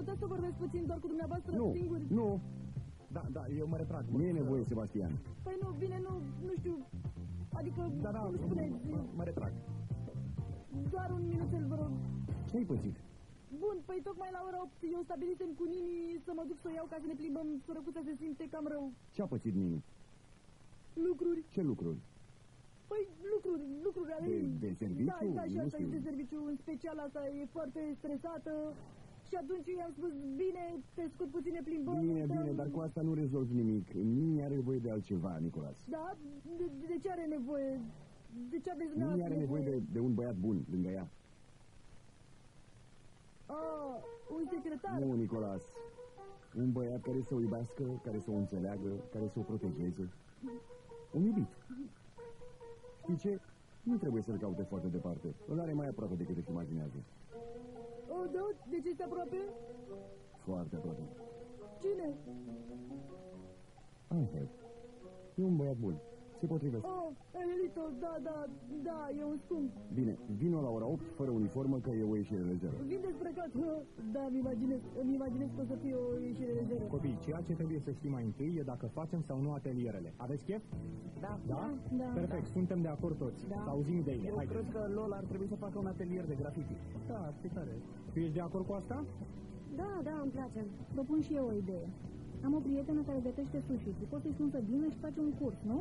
putea să vorbesc puțin doar cu dumneavoastră singuri? Nu. Da, eu mă retrag. Nu e nevoie, Sebastian. Păi nu, bine, nu știu. Adică, cum spuneți? Mă retrag. Doar un minuțel, vă rog. Ce-ai pățit? Bun, păi tocmai la ora 8 eu stabilisem cu Nini să mă duc să o iau ca să ne plimbăm. Sărăcuța se simte cam rău. Ce-a pățit Nini? Lucruri. Ce lucruri? Păi lucruri ale ei. De serviciu? Da, și asta e de serviciu. În special asta e foarte stresată. Și atunci i-am spus, bine, te scot puțin, ne plimbăm. Bine, dar cu asta nu rezolvi nimic. Nini are nevoie de altceva, Nicolas. Da? De ce are nevoie? De ce aveți Nini are nevoie de un băiat bun lângă ea. Un secretar? Nu, Nicolas. Un băiat care să o iubească, care să o înțeleagă, care să o protejeze. Un iubit. Știi ce? Nu trebuie să-l caute foarte departe. Îl are mai aproape decât își imaginează. Da? De ce este aproape? Foarte aproape. Cine? Angel. E un băiat bun. Se potrivesc. Angelito, da, e un scump. Bine, vino la ora 8 fără uniformă că e o ieșire lejeră. Vin dezbrăcat. Da, îmi imaginez că o să fie o ieșire lejeră. Copii, ceea ce trebuie să știm mai întâi e dacă facem sau nu atelierele. Aveți chef? Da. Perfect, suntem de acord toți. Să auzim ideile. Eu cred că Lola ar trebui să facă un atelier de grafiti. Da, ar fi tare. Tu ești de acord cu asta? Da, îmi place. Propun și eu o idee. Am o prietenă care gătește sushi și pot să-i spun să vină și face un curs, nu?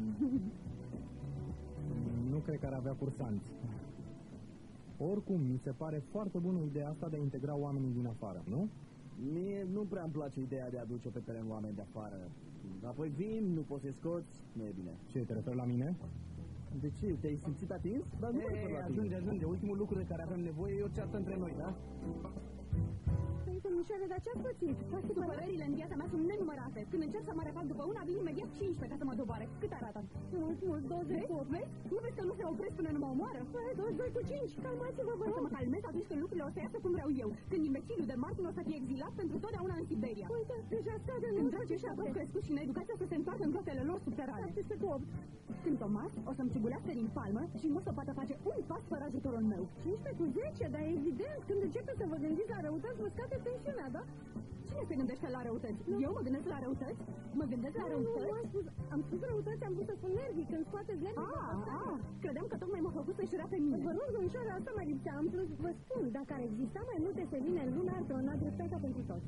Nu cred că ar avea cursanți. Oricum, mi se pare foarte bună ideea asta de a integra oamenii din afară, nu? Mie nu prea îmi place ideea de a aduce pe teren oameni de afară. Apoi vin, nu poți să scoți, nu e bine. Ce, te referi la mine? De ce? Te-ai simțit atins? Dar nu ajunge. Ultimul lucru de care avem nevoie e o ceartă între noi, da? Domnișoare, dar ce-ați pățit? Supărările în viața mea sunt nenumărate. Când încerc să mă refac după una, vin imediat 15 ca să mă doboare. Cât arată? Mult, 28. Vezi? Nu vezi că nu se opresc până nu mă omoară? 22 cu 5. Calmați-vă, vă rog. Să mă calmez atunci când lucrurile o să iasă cum vreau eu. Când imbecilul de Martin o să fie exilat pentru totdeauna în Siberia. Uite, deja scade în Când dragi ăștia tot crescuți și în educația să se întoarcă în grotele lor subterane. Când Tomas o să-mi cibulească din palmă și nu o să poată face un pas fără ajutorul meu. 15 cu 10, dar evident, când începeți să vă gândiți la răutăți, vă scade tensiunea, da? Cine se gândește la răutăți? Eu mă gândesc la răutăți? Mă gândesc la răutăți? Am spus răutăți, am vrut să spun nervii, când scoateți nervii. Credeam că tocmai m-a făcut să-și rea pe mine. Vă rog, domnișoara, asta mai lipsea. Am plus, vă spun, dacă ar exista mai multe seline în lumea asta, n-a dreptatea pentru toți.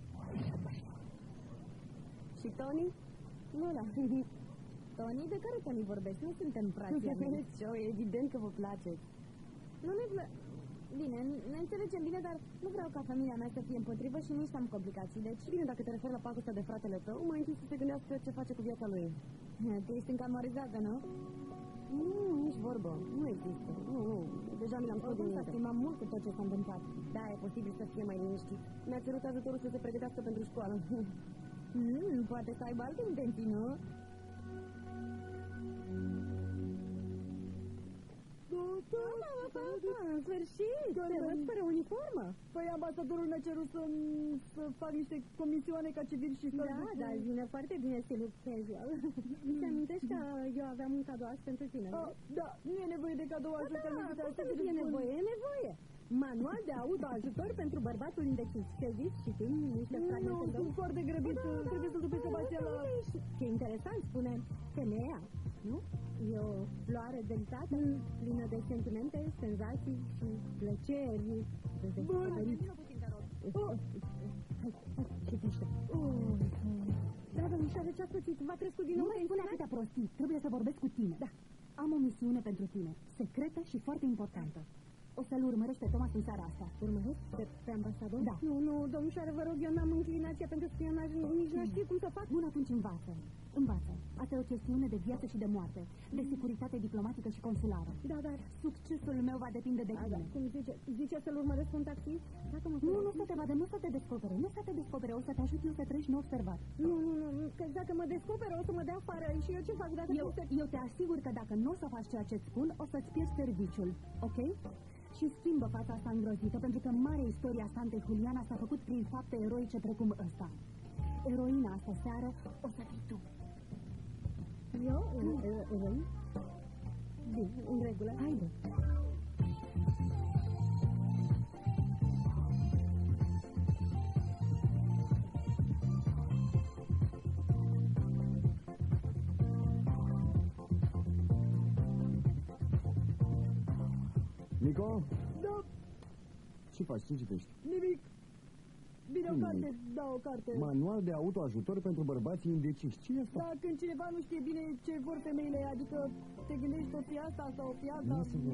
Și Tony? Nu, da. Tony? De care Tony vorbești? Nu suntem frații. E evident că vă place. Nu ne place. Bine, ne înțelegem bine, dar nu vreau ca familia mea să fie împotrivă și nici am complicații. Deci, bine, dacă te referi la pacul ăsta de fratele tău, mai întâi să se gândească ce face cu viața lui. Tu ești încamorizată, nu? Nu, nici vorbă. Nu există. Nu. Deja mi l-am spus din minte. M-am mult cu tot ce s-a întâmplat. Da, e posibil să fie mai liniștit. Mi-a cerut ajutorul să se pregătească pentru școală. Poate să aibă alte intenții, nu? În sfârșit, te văd fără uniformă. Păi ambasadorul mi-a cerut să fac niște comisioane ca civil și să... Da, dar vine foarte bine stilul casual. Îți amintești că eu aveam un cadouaș pentru tine, nu? Da, nu e nevoie de cadouaș. E nevoie. Manual de autoajutor pentru bărbatul indecis. Știți? Și timp niște fragmente. Nu, sunt foarte grăbit. Trebuie să-l duc pe Sebastian la... Ce interesant, spune femeia, nu? E o floare delicată, plină de sentimente, senzații și plăceri. Bun! Citește. Da, domnișoare, ce-ați pățit? V-a crescut din nou? Nu mai spune atâtea prostii. Trebuie să vorbesc cu tine. Da. Am o misiune pentru tine. Secretă și foarte importantă. O să-l urmărești pe Thomas în seara asta. Urmăresc? Pe ambasador? Da. Nu, domnișoare, vă rog, eu n-am inclinația pentru spionaj, nici nu știu cum să fac. Bun, atunci învață. Asta e o chestiune de viață și de moarte, de securitate diplomatică și consulară. Da, dar succesul meu va depinde de tine. Cum zice să-l urmăresc un taxi? Nu să te vadă, nu să te descopere, o să te ajut eu să treci neobservat. Nu, că dacă mă descoperă o să mă dea afară și eu ce fac dacă... Eu te asigur că dacă nu o să faci ceea ce-ți spun, o să-ți pierzi serviciul, ok? Și schimbă fața asta îngrozită, pentru că marea istoria Santei Juliana s-a făcut prin fapte eroice precum ăsta. Eroina asta seară o să fii tu. Eu? Eroi? Bine, în regulă. Haide. Nico? Da, Ce faci? Ce citești? nimic. Bine, o Nimic. carte, da, o carte. Manual de autoajutor pentru bărbații indeciși. Ce e asta? Da, când cineva nu știe bine ce vor femeile, adică te gândești o fi asta sau o fi asta. Ia să văd.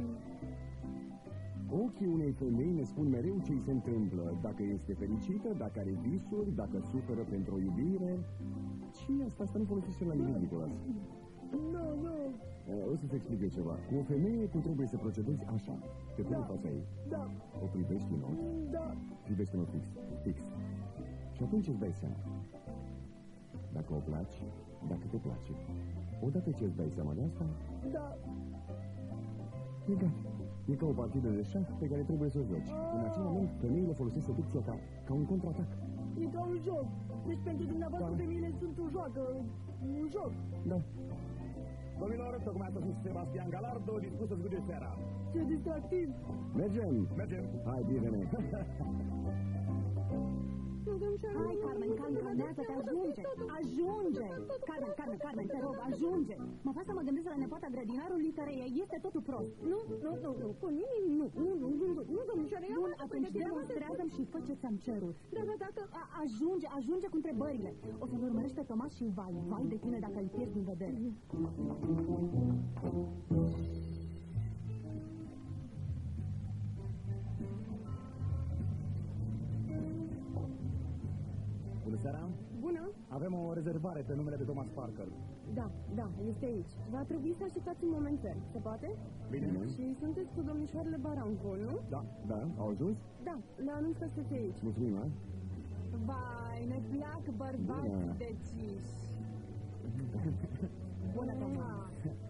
Ochii unei femei ne spun mereu ce îi se întâmplă, dacă este fericită, dacă are visuri, dacă suferă pentru o iubire. Ce e asta? Asta nu folosește la nimic, Nicolas. Nu. O să-ți explic ceva. Cu o femeie tu trebuie să procedezi așa. Te pui în fața ei. Da, O privești în ochi. da. Privești în ochi fix. Și atunci îți dai seama. Dacă o placi, dacă te place. Odată ce îți dai seama de asta, Da, e gata. E ca o partidă de șah pe care trebuie să o joci. În acel moment, femeile folosesc seducția ca un contraatac. e ca un joc. Deci pentru dumneavoastră Da. femeile sunt un joc. Da. Domnilor, tocmai a sosit Sebastian Galardo, dispus să zgude seara. Ce distractiv. Mergem! Mergem. Hai, prietene! Hai, Carmen, calmează-te, ajunge! Carmen, te rog, ajunge! Mă fac să mă gândesc la nepoata grădinarului care este totul prost. Nu, cu nimic, nu, domnișoare, Bun, atunci demonstrează-mi și fă ce ți-am cerut. Dacă Ajunge cu întrebările. O să-l urmărești pe Tomas și vai de tine dacă îl pierzi din vedere. Bună seara. Bună, Avem o rezervare pe numele de Thomas Parker. da, este aici. Va trebui să așteptați un momentel, se poate? Bine. Și sunteți cu domnișoarele Baranco, nu? Da, au ajuns? Da, le anunț că sunteți aici. Mulțumim, ha? Vai, ne plac bărbații Bună. deciși. Bună, Tomas.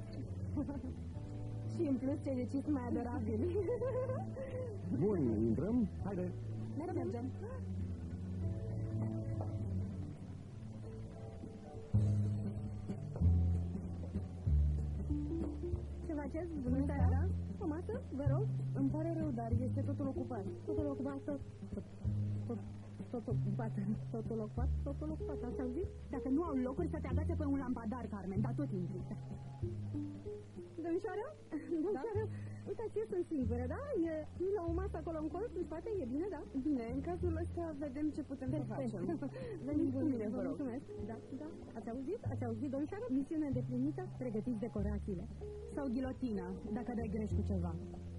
Și în plus ce decis mai adorabil. Bun, intrăm? Haide. Mergem. Ce faceți? Bună seara! O masă, vă rog? Îmi pare rău, dar este totul ocupat. Totul ocupat, totul ocupat, ați auzit? Dacă nu au locuri, să te agațe pe un lampadar, Carmen, dar tot intri. Domnișoară? Domnișoară, uitați, eu sunt singură, da? E la o masă acolo în colț, în spate, e bine, da? Bine, în cazul ăsta vedem ce putem să facem. Veniți cu mine, vă rog. Mulțumesc. Da. Ați auzit, domnișoară? Misiune îndeplinită, pregătiți decorațiile. Sau ghilotina, dacă dai greș cu ceva.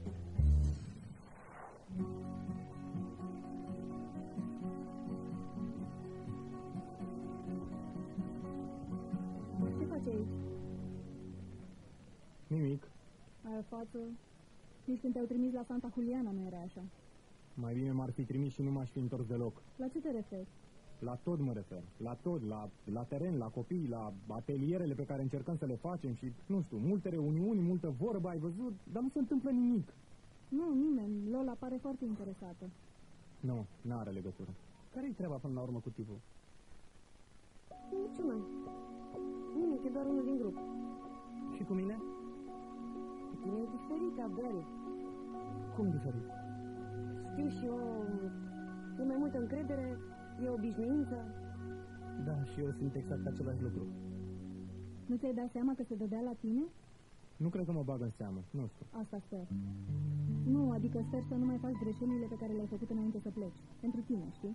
Ce faci aici? Nimic. Aia față, nici când te-au trimis la Santa Juliana nu era așa. Mai bine m-ar fi trimis și nu m-aș fi întors deloc. La ce te referi? La tot mă refer. La tot, la teren, la copii, la atelierele pe care încercăm să le facem și, nu știu, multe reuniuni, multă vorbă, ai văzut, dar nu se întâmplă nimic. Nu, nimeni. Lola pare foarte interesată. Nu, n-are legătură. Care-i treaba până la urmă cu tipul? Niciuna. Nimic, e doar unul din grup. Și cu mine? Cu tine e diferit, Abel. Cum diferit? Știu și eu, e mai multă încredere, e obișnuință. Da, și eu simt exact același lucru. Nu ți-ai dat seama că se dădea la tine? Nu cred că mă bag în seamă, nu știu. Asta sper. Nu, adică sper să nu mai faci greșelile pe care le-ai făcut înainte să pleci. Pentru tine, știi?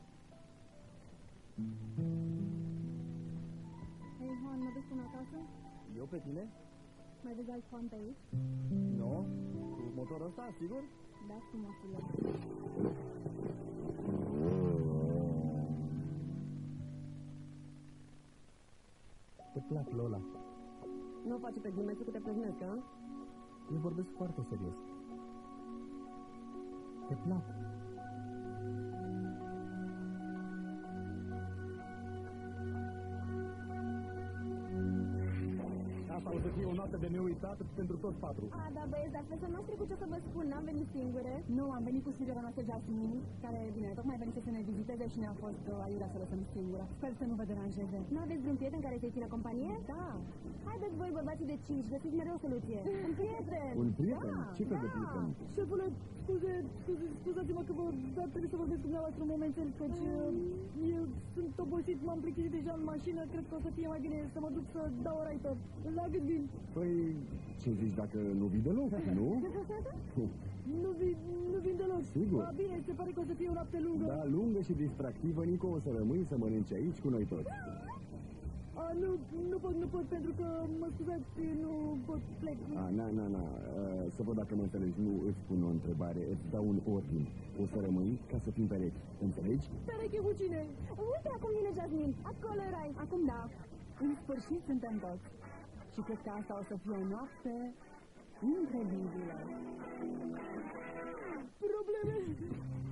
Hei, Juan, mă duci până acasă? Eu pe tine? Mai vezi alt Juan pe aici? Nu? Cu motorul ăsta, sigur? Da, frumosule. Te plac, Lola. Nu o face pe glumețul că te plăznesc, a? Eu vorbesc foarte serios. Te plac. Asta o să fie o noapte de neuitat pentru toți patru. A, da, băieți, dar fetele noastre cu ce să vă spun, n-am venit singure. Nu, am venit cu sigura noastră Jasmine, care, bine, tocmai venit să ne viziteze și ne-a fost aiurea să lăsăm singura. Sper să nu vă deranjeze. Nu aveți vreun prieten care să-i țină companie? Da. Haideți voi, bărbații de 5, găsiți mereu o soluție. Un prieten! Un prieten? Da, Ce fel de prieten? Șefule, scuzați-mă că dar trebuie să vorbesc cu dumneavoastră un moment, căci eu sunt obosit, m-am plictisit deja în mașină, cred că o să fie mai bine să mă duc să dau o raită. La gândim. Păi, ce zici dacă nu vii deloc, nu? Nu vin deloc. Sigur. Bine, se pare că o să fie o noapte lungă. Da, lungă și distractivă, Nico, o să rămâi să mănânci aici cu noi toți. Nu pot, pentru că, mă scuzați, nu pot plec. Să văd dacă mă înțelegi, nu îți pun o întrebare, îți dau un ordin. O să rămâi ca să fim perechi, înțelegi? Pereche cu cine? Uite, acum vine Jasmine. Acolo erai. Acum da, în sfârșit suntem toți. Și cred că asta o să fie o noapte incredibilă. Probleme.